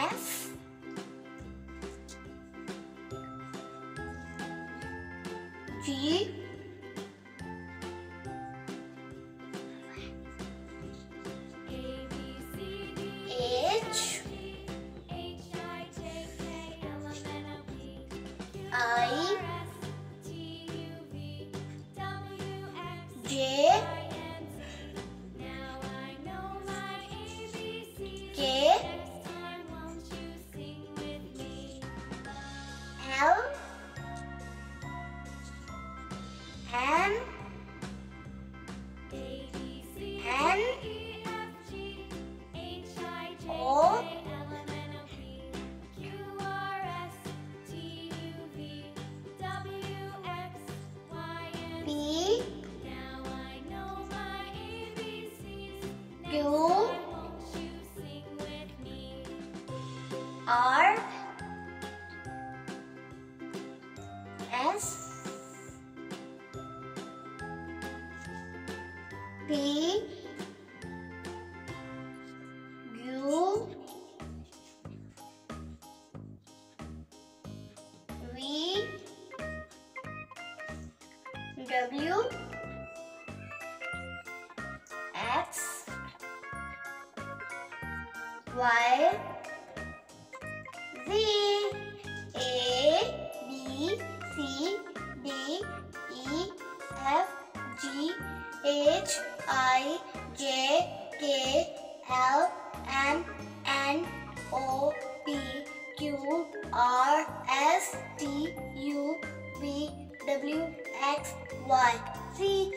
F G H I J K L M N O P Q R S P U V W X Y Z A B C D E F G H I J K L M N O P Q R S T U V W X Y Z